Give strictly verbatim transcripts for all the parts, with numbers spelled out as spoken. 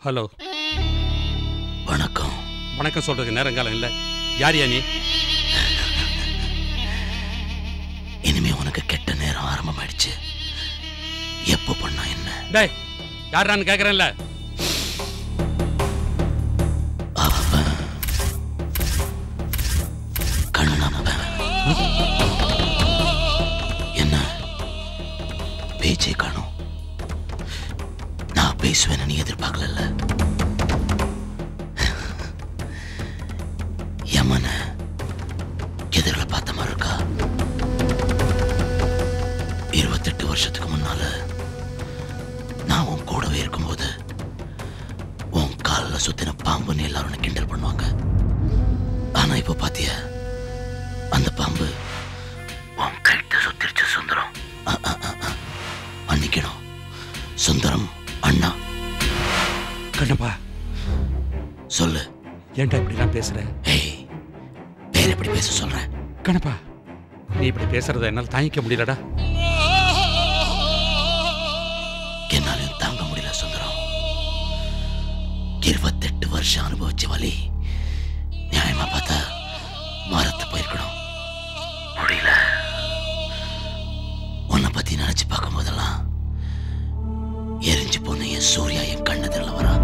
Hello. வணக்கம். வணக்கம் சொல்றதுக்கு நேரங்காலம் இல்லை. யார் யா நீ? இனிமே உனக்கு கெட்ட நேரம் ஆரம்பமாயிடுச்சு. எப்போ பண்ணா என்ன? டேய், யாரான்னு கேட்கறேன்ல. என்ன பேச்சே காணும். நான் பேசுவேன்னு நீ எதிர்பார்க்கல. யமன எதிரில் பார்த்த மாதிரி இருக்கா? இருபத்தெட்டு வருஷத்துக்கு முன்னால நான் உன் கூடவே இருக்கும்போது உன் காலில் சுத்தின பாம்புன்னு எல்லாரும் கிண்டல் பண்ணுவாங்க. ஆனா இப்ப பாத்திய அந்த பாம்பு உன் கைட்ட சுத்திருச்சு சுந்தரம். மன்னிக்கணும் சுந்தரம் அண்ணா. கண்ணப்பா சொல்லு. ஏன்டா இப்படிலாம் பேசுற? ஏய், வேற எப்படி பேச சொல்ற? கண்ணப்பா, நீ இப்படி பேசுறத என்னால் தாங்கிக்க முடியலடா. என்னாலும் தாங்க முடியல சுந்தரம். இருபத்தெட்டு வருஷம் அனுபவிச்ச வலி நியாயமா பார்த்தா மரத்து போயிருக்கணும். முடியல. உன்னை பத்தி நினைச்சு பார்க்கும் போதெல்லாம் எரிஞ்சு போன என் சூர்யா என் கண்ணதில் வரா.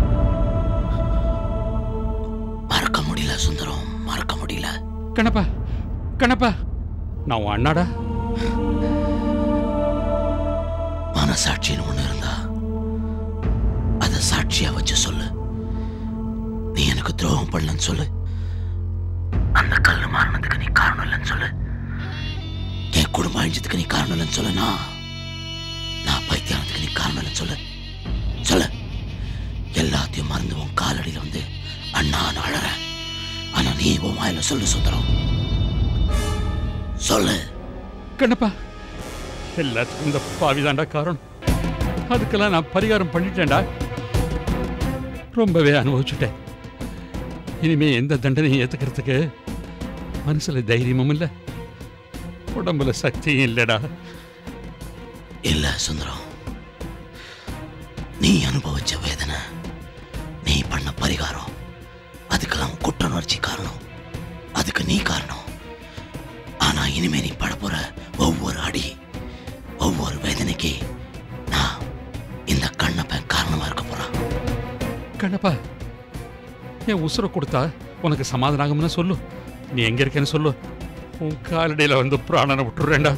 மறக்க முடியல சுந்தரம், மறக்க முடியல. கண்ணப்பா, கண்ணப்பா, நான் உன் அண்ணாடா. மனசாட்சின்னு ஒண்ணு இருந்தா அதை சாட்சியா வச்சு சொல்லு. நீ எனக்கு துரோகம் பண்ணலன்னு சொல்லு. அந்த கல்லு மாறினதுக்கு நீ காரணம் இல்லைன்னு சொல்லு. என் குடும்பம் அழிஞ்சதுக்கு நீ காரணம் இல்லைன்னு சொல்லு. நான் நான் பைத்தியானதுக்கு நீ காரணம் இல்லைன்னு சொல்லு. சொல்லு. எல்லாத்தையும் மறந்து உன் காலடியில் வந்து அண்ணா நான் அழறேன். ஆனா நீ உன் வாயில சொல்லு சுந்தரம், சொல்லு. கண்ணப்பா, எல்லாத்துக்கும் இந்த பாவிதாண்டா காரணம். அதுக்கெல்லாம் நான் பரிகாரம் பண்ணிட்டேன்டா. ரொம்பவே அனுபவிச்சுட்டேன். இனிமே எந்த தண்டனையும் ஏத்துக்கிறதுக்கு மனசுல தைரியமும் இல்லை, உடம்புல சக்தியும் இல்லடா. இல்ல சுந்தரம், நீ அனுபவிச்ச வேதனை, நீ பண்ண பரிகாரம், அதுக்கெல்லாம் குற்ற உணர்ச்சி காரணம். அதுக்கு நீ காரணம். ஆனா இனிமே நீ பட போற ஒவ்வொரு அடி, ஒவ்வொரு வேதனைக்கு நான் இந்த கண்ணப்பன் காரணமா இருக்க போறான். கண்ணப்பா, என் உசுரை கொடுத்தா உனக்கு சமாதானம்னு சொல்லு. நீ எங்க இருக்கேன்னு சொல்லு. உன் காலடியில வந்து பிராணனை விட்டுறேன்டா.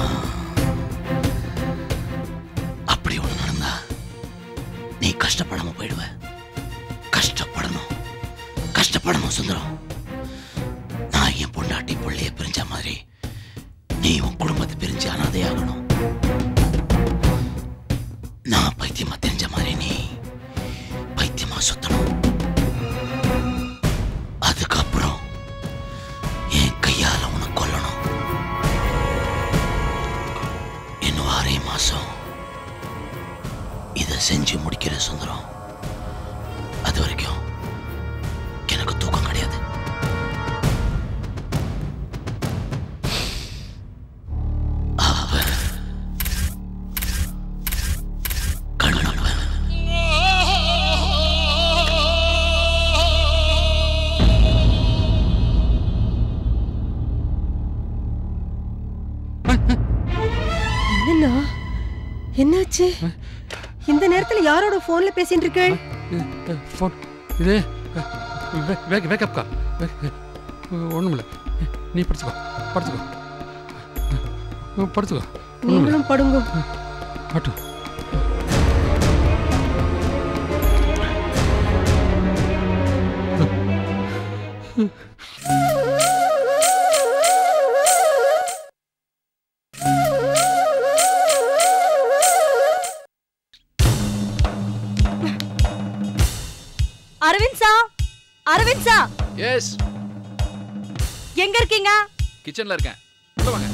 அப்படி ஒண்ணு நடந்தா நீ கஷ்டப்படாம போயிடுவ. கஷ்டப்படணும், கஷ்டப்படணும் சுந்தரம். நான் என் பொண்டாட்டி பிள்ளைய பிரிஞ்ச மாதிரி நீ உன் குடும்பத்தை பிரிஞ்சு அனாதையாகணும். நான் பைத்தியமா தெரிஞ்ச மாதிரி நீ பைத்தியமா சுத்தணும். அதுக்கப்புறம் என் கையால உன்னை கொல்லணும். இன்னும் ஆறே மாசம் இதை செஞ்சு முடிக்கிற சுந்தரம். அது வரைக்கும் எனக்கு தூக்கம் கிடையாது. என்னாச்சு? இந்த நேரத்துல யாரோட போன்ல பேசிட்டு இருக்க? போன் இது வேக்கப் கால். ஒண்ணுமில்ல, நீ படுத்துக்கோ, படுத்துக்கோ, படுத்துக்கோ. நீங்களும் படுங்க. பட்டு. அரவிந்த் சா, அரவிந்த் சா. எஸ். எங்க இருக்கீங்க? கிச்சன்ல இருக்கேன். உள்ள வாங்க.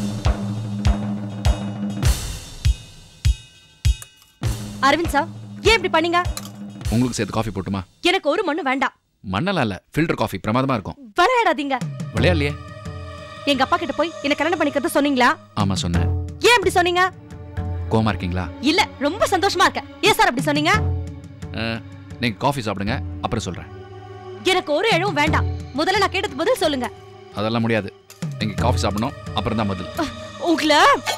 அரவிந்த் சா, ஏன் இப்படி பண்ணீங்க? உங்களுக்கு சேர்த்து காஃபி போட்டுமா? எனக்கு ஒரு மண்ணு வேண்டாம். மண்ணெல்லாம் இல்ல, ஃபில்டர் காஃபி பிரமாதமா இருக்கும். விளையாடாதீங்க. விளையாடலையே. எங்க அப்பா கிட்ட போய் என்ன கல்யாணம் பண்ணிக்கிறது சொன்னீங்களா? ஆமா சொன்னேன். ஏன் இப்படி சொன்னீங்க? கோமா இருக்கீங்களா? இல்ல, ரொம்ப சந்தோஷமா இருக்கேன். ஏன் சார் அப்படி சொன்னீங்க? நீங்க காஃபி சாப்பிடுங்க, அப்புறம் சொல்றேன். எனக்கு ஒரு இழவும் வேண்டாம். முதல்ல நான் கேட்டது பதில் சொல்லுங்க. அதெல்லாம் முடியாது. நீங்க காஃபி சாப்பிடணும், அப்புறம் தான் பதில். உங்கள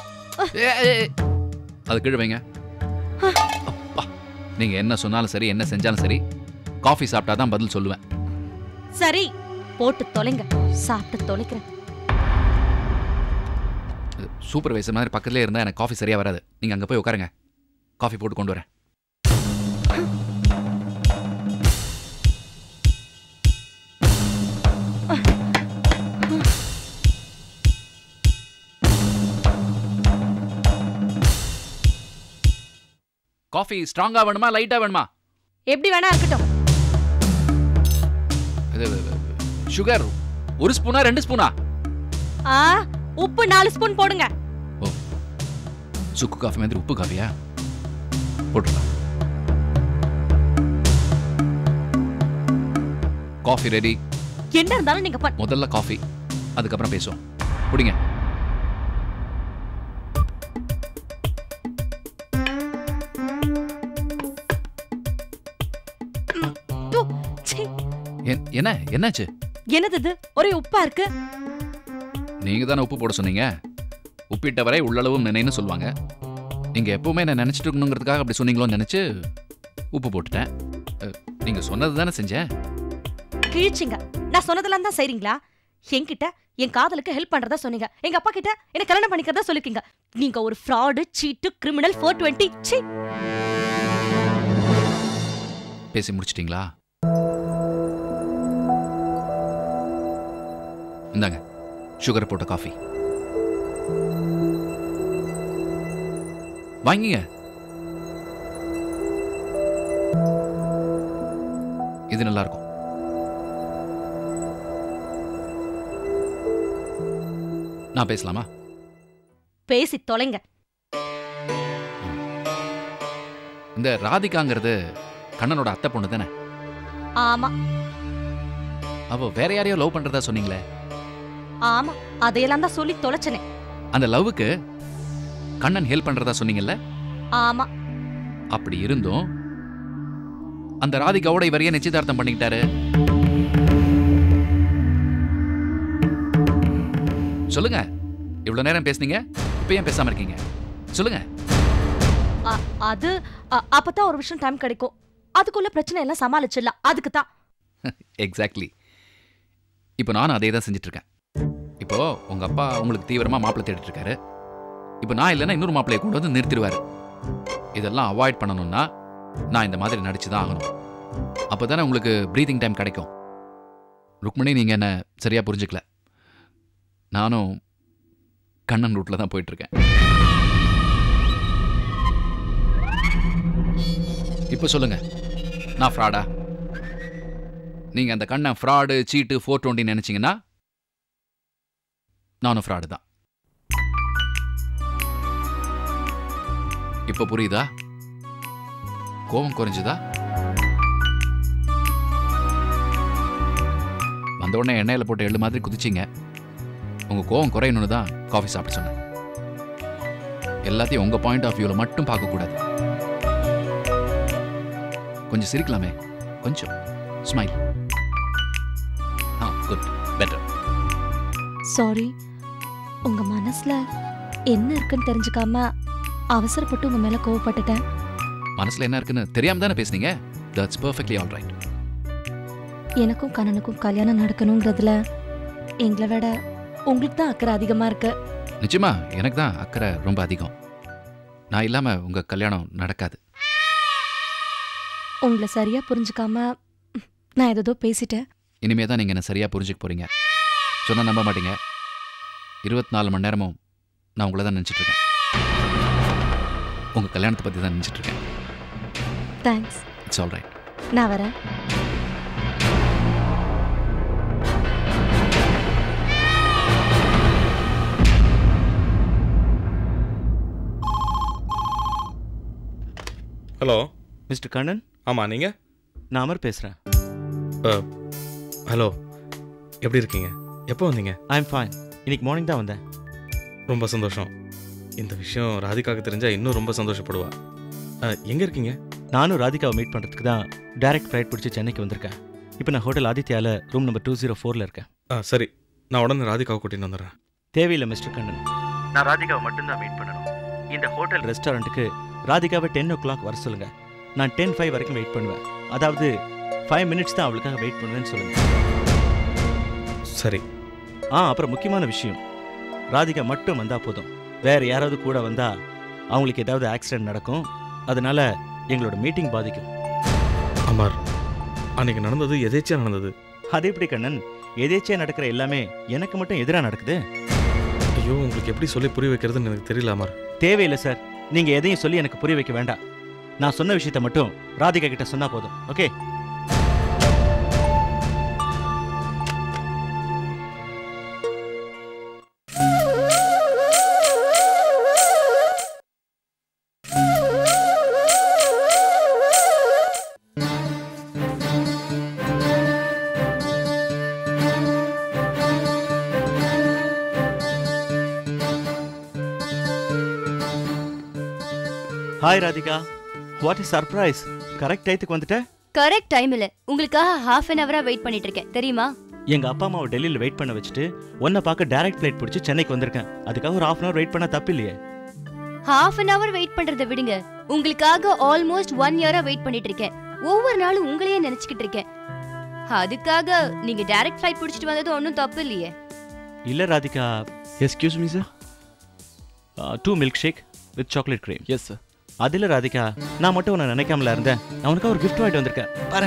அது கீழே வைங்க. அப்பா, நீங்க என்ன சொன்னாலும் சரி, என்ன செஞ்சாலும் சரி, காஃபி சாப்பிட்டா தான் பதில் சொல்லுவேன். சரி, போட்டு தொலைங்க. சாப்பிட்டு தொலைக்கிறேன். சூப்பர்வைசர் மாதிரி பக்கத்துலேயே இருந்தால் எனக்கு காஃபி சரியாக வராது. நீங்கள் அங்கே போய் உட்காருங்க, காஃபி போட்டு கொண்டு வரேன். காஃபி ஸ்ட்ராங்காக வேணுமா லைட்டாக வேணுமா? எப்படி வேணா இருக்கட்டும். சுகர் ஒரு ஸ்பூனா ரெண்டு ஸ்பூனா? ஆ, உப்பு நாலு ஸ்பூன் போடுங்க. ஓ, சுக்கு காஃபி மாதிரி உப்பு காஃபியா? போட்டுருங்க. Coffee ready. என்ன இருந்தாலும் நீங்க முதல்ல காஃபி, அதுக்கப்புறம் பேசுவோம். குடிங்க. என்ன என்னாச்சு? என்னது இது? ஒரே உப்பா இருக்கு. நீங்க தானே உப்பு போட சொன்னீங்க. உப்பிட்ட வரை உள்ளளவும் நினைன்னு சொல்லுவாங்க. நீங்க எப்பவுமே என்ன நினைச்சிட்டு இருக்கணுங்கிறதுக்காக அப்படி சொன்னீங்களோன்னு நினைச்சு உப்பு போட்டுட்டேன். நீங்க சொன்னது தானே செஞ்சேன். கிழிச்சிங்க. நான் சொன்னதெல்லாம் தான் செய்றீங்களா? என்கிட்ட என் காதலுக்கு ஹெல்ப் பண்றதா சொன்னீங்க. எங்க அப்பா கிட்ட என்ன கல்யாணம் பண்ணிக்கிறதா சொல்லிருக்கீங்க. நீங்க ஒரு fraud, cheat, criminal, four twenty. சீ. பேசி முடிச்சிட்டீங்களா? இந்தாங்க சுகர் போட்ட காஃபி. வாங்கிங்க. இது நல்லா இருக்கும். நான் பேசலாமா? பேசி தொலைங்க. இந்த ராதிகாங்கிறது கண்ணனோட அத்தை பொண்ணு தானே? ஆமா. அவ வேற யாரையோ லவ் பண்றதா சொன்னீங்களே? ஆமா, அதையெல்லாம் தான் சொல்லி தொலைச்சனே. அந்த லவ்வுக்கு கண்ணன் ஹெல்ப் பண்றதா சொன்னீங்கல்ல? ஆமா. அப்படி இருந்தும் அந்த ராதிகாவோட இவரையே நிச்சயதார்த்தம் பண்ணிக்கிட்டாரு. சொல்லுங்க. இவ்வளவு நேரம் பேசுனீங்க, இப்ப ஏன் பேசாம இருக்கீங்க? சொல்லுங்க. அது அப்பதான் ஒரு விஷயம் டைம் கிடைக்கும். அதுக்குள்ள பிரச்சனை எல்லாம் சமாளிச்சிடலாம். அதுக்கு தான். எக்ஸாக்ட்லி. இப்போ நானும் அதே தான் செஞ்சுட்டு இருக்கேன். இப்போ உங்க அப்பா உங்களுக்கு தீவிரமா மாப்பிள்ளை தேடிட்டு இருக்காரு. இப்போ நான் இல்லைன்னா இன்னொரு மாப்பிள்ளையை கொண்டு வந்து நிறுத்திடுவாரு. இதெல்லாம் அவாய்ட் பண்ணணும்னா நான் இந்த மாதிரி நடிச்சு தான் ஆகணும். அப்போதானே உங்களுக்கு ப்ரீதிங் டைம் கிடைக்கும். ருக்மணி, நீங்க என்ன சரியா புரிஞ்சுக்கல. நானும் கண்ணன் ரூட்ல தான் போயிட்டு இருக்கேன். இப்போ சொல்லுங்க, நான் ஃப்ராடா? நீங்க அந்த Kannan fraud, cheat, four twenty நினைச்சீங்கன்னா நானும் ஃப்ராடு தான். இப்போ புரியுதா? கோபம் குறைஞ்சுதா? வந்த உடனே எண்ணெயில போட்டு எள்ளு மாதிரி குதிச்சிங்க. உங்க கோபம் குறையணும்னு தான் காஃபி சாப்பிட சொன்னேன். எல்லாத்தையும் உங்க பாயிண்ட் ஆஃப் வியூல மட்டும் பார்க்க கூடாது. கொஞ்சம் சிரிக்கலாமே, கொஞ்சம் ஸ்மைல். ஆ, குட், பெட்டர். சாரி, உங்க மனசுல என்ன இருக்குன்னு தெரிஞ்சுக்காம அவசரப்பட்டு உங்க மேல கோவப்பட்டுட்டேன். மனசுல என்ன இருக்குன்னு தெரியாம தானே பேசுனீங்க. That's perfectly all right. எனக்கும் கண்ணனுக்கும் கல்யாணம் நடக்கணுங்கிறதுல எங்களை விட உங்களுக்கு தான் அக்கறை அதிகமா இருக்கு. நிச்சயமா எனக்கு தான் அக்கறை ரொம்ப அதிகம். நான் இல்லாம உங்க கல்யாணம் நடக்காது. உங்களை சரியா புரிஞ்சுக்காம நான் ஏதோ பேசிட்டேன். இனிமே தான் நீங்க என்ன சரியா புரிஞ்சுக்க போறீங்க. சொன்னா நம்ப மாட்டீங்க. இருபத்தி நாலு மணி நேரமும் நான் உங்களை தான் நினைச்சிட்டு இருக்கேன். உங்க கல்யாணத்தை பத்தி தான் நினைச்சிட்டு இருக்கேன். தேங்க்ஸ். It's all right. நான் வரேன். Hello mister Kannan. ஆமாம், நீங்கள்? நான் அமர் பேசுகிறேன். ஹலோ, எப்படி இருக்கீங்க? எப்போ வந்தீங்க? I am fine. இன்னைக்கு மார்னிங் தான் வந்தேன். ரொம்ப சந்தோஷம். இந்த விஷயம் ராதிகாவுக்கு தெரிஞ்சால் இன்னும் ரொம்ப சந்தோஷப்படுவா. எங்கே இருக்கீங்க? நானும் ராதிகாவை மீட் பண்ணுறதுக்கு தான் டைரக்ட் ஃப்ளைட் பிடிச்சி சென்னைக்கு வந்திருக்கேன். இப்போ நான் ஹோட்டல் ஆதித்யாவில் ரூம் நம்பர் டூ ஜீரோ ஃபோரில் இருக்கேன். ஆ சரி, நான் உடனே ராதிகாவை கூட்டின்னு வந்துடுறேன். தேவையில்லை மிஸ்டர் கண்ணன், நான் ராதிகாவை மட்டும்தான் மீட் பண்ணணும். இந்த ஹோட்டல் ரெஸ்டாரண்ட்டுக்கு ராதிகாவை டென் ஓ கிளாக் வர சொல்லுங்க. நான் டென் ஃபைவ் வரைக்கும் வெயிட் பண்ணுவேன். அதாவது ஃபைவ் மினிட்ஸ் தான் அவளுக்காக வெயிட் பண்ணுவேன்னு சொல்லுங்க. சரி. ஆ அப்புறம் முக்கியமான விஷயம், ராதிகா மட்டும் வந்தா போதும். வேற யாராவது கூட வந்தா அவங்களுக்கு ஏதாவது ஆக்சிடென்ட் நடக்கும். அதனால எங்களோட மீட்டிங் பாதிக்கும். அமர், அன்னைக்கு நடந்தது எதேச்சியா நடந்தது. அது எப்படி கண்ணன்? எதேச்சியா நடக்கிற எல்லாமே எனக்கு மட்டும் எதிராக நடக்குது? ஐயோ, உங்களுக்கு எப்படி சொல்லி புரிய வைக்கிறதுன்னு எனக்கு தெரியல அமர். தேவையில்லை சார், நீங்க எதையும் சொல்லி எனக்கு புரிய வைக்க வேண்டாம். நான் சொன்ன விஷயத்த மட்டும் ராதிகா கிட்ட சொன்னா போதும். Okay? Hi Radhika, what is surprise? Correct டைத்துக்கு வந்துட்ட. கரெக்ட் டைம்ல உங்களுக்காக ஹாஃப் அன் ஹவரா வெயிட் பண்ணிட்டு இருக்கேன் தெரியுமா? எங்க அப்பா அம்மாவை டெல்லியில வெயிட் பண்ண வச்சுட்டு உன்னை பார்க்க டைரக்ட் ஃப்ளைட் பிடிச்சி சென்னைக்கு வந்திருக்கேன். அதுக்காக ஒரு ஹாஃப் அன் ஹவர் வெயிட் பண்ணா தப்பு இல்லையே. ஹாஃப் அன் ஹவர் வெயிட் பண்றதை விடுங்க, உங்களுக்காக ஆல்மோஸ்ட் ஒன் இயரா வெயிட் பண்ணிட்டு இருக்கேன். ஒவ்வொரு நாளும் உங்களையே நினைச்சுக்கிட்டு இருக்கேன். அதுக்காக நீங்க டைரக்ட் ஃப்ளைட் பிடிச்சிட்டு வந்தது ஒன்றும் தப்பு இல்லையே. இல்ல Radhika. Excuse me sir. Two milkshake with chocolate cream. Yes sir. அதில் ராதிகா, நான் மட்டும் உன்னை நினைக்காமல இருந்தேன். நான் உனக்கு ஒரு கிஃப்ட் வாங்கிட்டு வந்திருக்கேன் பாரு.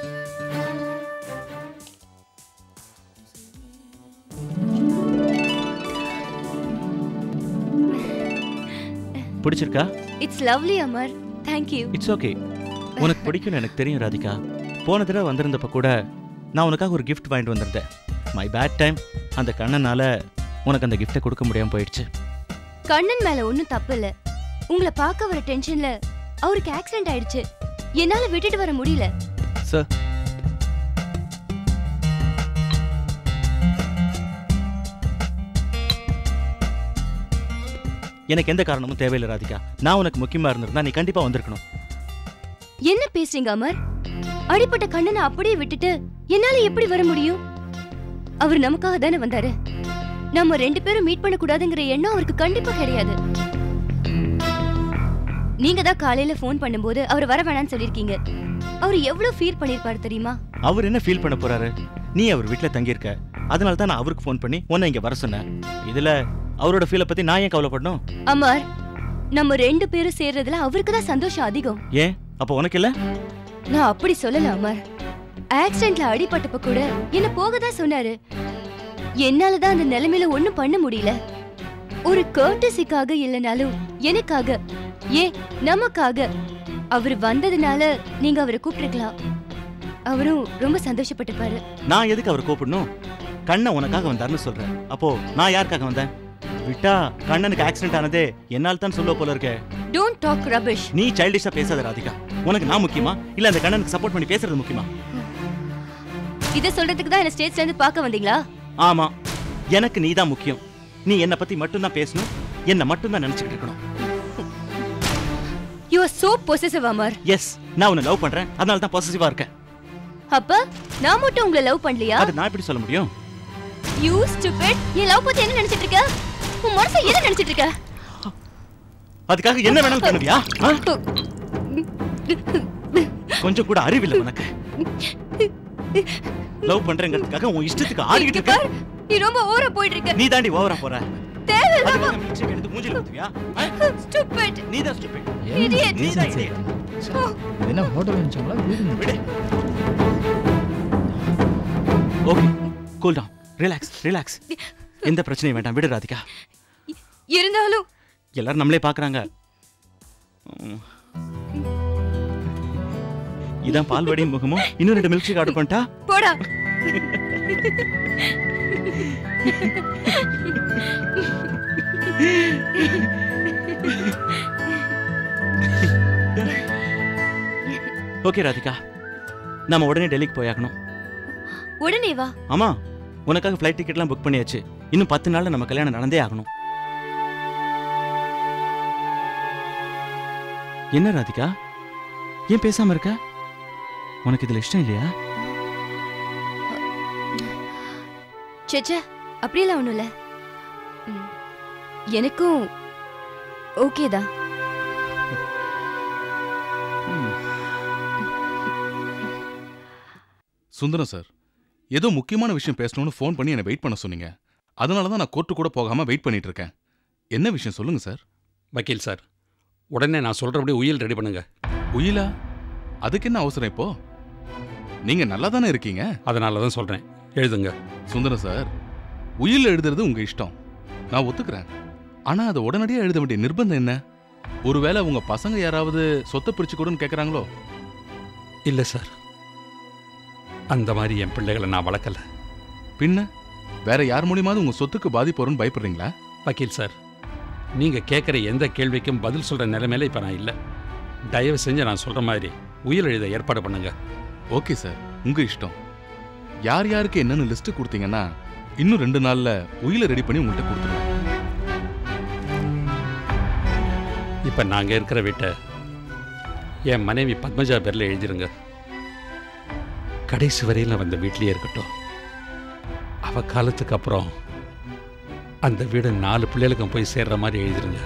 பிடிச்சிருக்கா? It's lovely Amar. Thank you. It's okay. உனக்கு பிடிக்கும்னு எனக்கு தெரியும் ராதிகா. போன தடவை வந்திருந்தப்ப கூட நான் உனக்காக ஒரு கிஃப்ட் வாங்கிட்டு வந்திருந்தேன். My bad time. அந்த கண்ணனால உனக்கு அந்த கிஃப்டை கொடுக்க முடியாம போயிடுச்சு. கண்ணன் மேல ஒன்றும் தப்பு இல்லை. உங்களை பார்க்க வர டென்ஷன்ல அவருக்கு ஆக்சிடென்ட் ஆயிடுச்சு. என்னால விட்டுட்டு வர முடியல. சார், எனக்கு எந்த காரணமும் தேவையில்லை ராதிகா. நான் உனக்கு முக்கியமா இருந்திருந்தா நீ கண்டிப்பா வந்திருக்கணும். என்ன பேசுறீங்க அமர்? அடிப்பட்ட கண்ணனை அப்படியே விட்டுட்டு என்னால எப்படி வர முடியும்? அவர் நமக்காக தானே வந்தாரு. நம்ம ரெண்டு பேரும் மீட் பண்ண கூடாதுங்கிற எண்ணம் அவருக்கு கண்டிப்பா கிடையாது. நீங்க தான் காலையில போன் பண்ணும்போது அவர் வர வேணாம்னு சொல்லிருக்கீங்க. அவர் எவ்வளவு ஃபீல் பண்ணிருப்பாரு தெரியுமா? அவர் என்ன ஃபீல் பண்ண போறாரு? நீ அவர் வீட்டுல தங்கி இருக்க. அதனால தான் நான் அவருக்கு போன் பண்ணி உன்னை இங்க வர சொன்னேன். இதுல அவரோட ஃபீலை பத்தி நான் ஏன் கவலைப்படணும்? அமர், நம்ம ரெண்டு பேரும் சேர்றதுல அவருக்கு தான் சந்தோஷம் அதிகம். ஏன் அப்ப உனக்கு இல்ல? நான் அப்படி சொல்லல அமர். ஆக்சிடென்ட்ல அடிபட்டப்ப கூட என்ன போகதான் சொன்னாரு. என்னாலதான் அந்த நிலைமையில ஒண்ணும் பண்ண முடியல. ஒரு கர்டசிக்காக இல்லனாலும் எனக்காக, ஏன் நமக்காக அவர் வந்ததுனால நீங்க அவரை கூப்பிட்டுருக்கலாம். அவரும் ரொம்ப சந்தோஷப்பட்டுப்பாரு. நான் எதுக்கு அவர் கூப்பிடணும்? கண்ணன் உனக்காக வந்தாருன்னு சொல்றேன். அப்போ நான் யாருக்காக வந்தேன்? விட்டா கண்ணனுக்கு ஆக்சிடென்ட் ஆனதே என்னால் தான் சொல்ல போல இருக்க. Don't talk rubbish. நீ சைல்டிஷா பேசாத ராதிகா. உனக்கு நான் முக்கியமா இல்ல அந்த கண்ணனுக்கு சப்போர்ட் பண்ணி பேசுறது முக்கியமா? இத சொல்றதுக்கு தான் என்ன ஸ்டேஜ்ல இருந்து பார்க்க வந்தீங்களா? ஆமா, எனக்கு நீ தான் முக்கியம். நீ என்ன பத்தி மட்டும் தான் பேசணும், என்ன மட்டும் தான் நினைச்சிட்டு இருக்கணும். You are so possessive Amar. Yes, நான் உன்னை லவ் பண்றேன். அதனால தான் பொசசிவா இருக்கேன். அப்ப நான் மட்டும் உங்களை லவ் பண்ணலையா? அது நான் எப்படி சொல்ல முடியும்? You stupid. நீ லவ் பத்தி என்ன நினைச்சிட்டு இருக்க? உன் மனசை என்ன நினைச்சிட்டு இருக்க? அதுக்காக என்ன வேணாலும் பண்ணுவியா? கொஞ்சம் கூட அறிவில்லை உனக்கு. லவ் பண்றேங்கிறதுக்காக உன் இஷ்டத்துக்கு ஆடிக்கிட்டு இருக்க. நீ ரொம்ப ஓவரா போயிட்டு இருக்க. நீ தாண்டி ஓவரா போற. தேவையில்லாம மிக்ஸி எடுத்து மூஞ்சில ஊத்துவியா? stupid. நீ தான் ஸ்டூபிட். Idiot. நீ தான் idiot. இது என்ன ஹோட்டல் நினைச்சாங்களா? விடு. Okay, cool down. Relax, relax. எந்த பிரச்சனையும் வேண்டாம். விடு ராதிகா. இருந்தாலும் எல்லாரும் நம்மளே பாக்குறாங்க. இதான் பால்வடி முகமோ? இன்னும் ரெண்டு மில்க் ஷேக் ஆர்டர் பண்ணிட்டா? போடா. ஓகே ராதிகா, நாம உடனே டெல்லிக்கு போயாகணும். உடனே வா. ஆமா, உனக்காக ஃப்ளைட் டிக்கெட்லாம் புக் பண்ணியாச்சு. இன்னும் பத்து நாள்ல நம்ம கல்யாணம் நடந்தே ஆகணும். என்ன ராதிகா, ஏன் பேசாம இருக்க? உனக்கு இதுல இஷ்டம் இல்லையா? சேச்சே, அப்படியெல்லாம் ஒண்ணும் இல்ல. ம், எனக்கும் ஓகே தான். சுந்தரம் சார், ஏதோ முக்கியமான விஷயம் பேசணும்னு ஃபோன் பண்ணி என்னை வெயிட் பண்ண சொன்னீங்க. அதனால தான் நான் கோர்ட்டு கூட போகாம வெயிட் பண்ணிட்டு இருக்கேன். என்ன விஷயம் சொல்லுங்க சார். வக்கீல் சார், உடனே நான் சொல்றபடி உயில் ரெடி பண்ணுங்க. உயிலா? அதுக்கு என்ன அவசரம் இப்போ? நீங்க நல்லா தானே இருக்கீங்க. அதனால தான் சொல்றேன், எழுதுங்க. சுந்தரம் சார், உயில் எழுதுறது உங்க இஷ்டம், நான் ஒத்துக்கிறேன். ஆனா அதை உடனடியா எழுத வேண்டிய நிர்பந்தம் என்ன? ஒருவேளை உங்க பசங்க யாராவது சொத்தை பிரிச்சு கொடுன்னு கேட்கறாங்களோ? இல்ல சார், அந்த மாதிரி என் பிள்ளைகளை நான் வளர்க்கல. பின்ன வேற யார் மூலியமாவது உங்க சொத்துக்கு பாதிப்பு வரும்னு பயப்படுறீங்களா? வக்கீல் சார், நீங்க கேட்குற எந்த கேள்விக்கும் பதில் சொல்ற நிலைமையில இப்ப நான் இல்லை. தயவு செஞ்சு நான் சொல்ற மாதிரி உயில் எழுத ஏற்பாடு பண்ணுங்க. ஓகே சார், உங்க இஷ்டம். யார் யாருக்கு என்னன்னு லிஸ்ட் கொடுத்தீங்கன்னா இன்னும் ரெண்டு நாள்ல உயிலை ரெடி பண்ணி உங்கள்கிட்ட கொடுத்துருவேன். இப்ப நாங்க இருக்கிற வீட்டை என் மனைவி பத்மஜா பேர்ல எழுதிருங்க. கடைசி வரையில் வந்த வீட்லயே இருக்கட்டும். அவ காலத்துக்கு அப்புறம் அந்த வீடு நாலு பிள்ளைகளுக்கும் போய் சேர்ற மாதிரி எழுதிருங்க.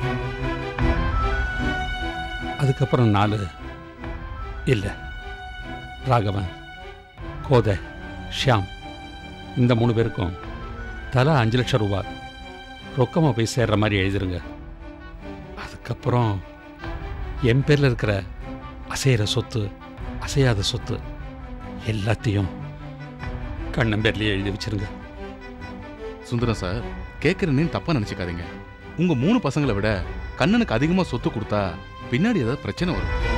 அதுக்கப்புறம் நாலு இல்லை, ராகவன், கோதை, ஷியாம், இந்த மூணு பேருக்கும் தலா அஞ்சு லட்சம் ரூபாய் ரொக்கமாக போய் சேர்ற மாதிரி எழுதிருங்க. அதுக்கப்புறம் என் பேரில் இருக்கிற அசைகிற சொத்து, அசையாத சொத்து எல்லாத்தையும் கண்ணன் பேர்லேயே எழுதி வச்சிருங்க. சுந்தரம் சார், கேட்குறேன்னு தப்பா நினைச்சுக்காதீங்க. உங்க மூணு பசங்களை விட கண்ணனுக்கு அதிகமா சொத்து கொடுத்தா பின்னாடி ஏதாவது பிரச்சனை வரும்.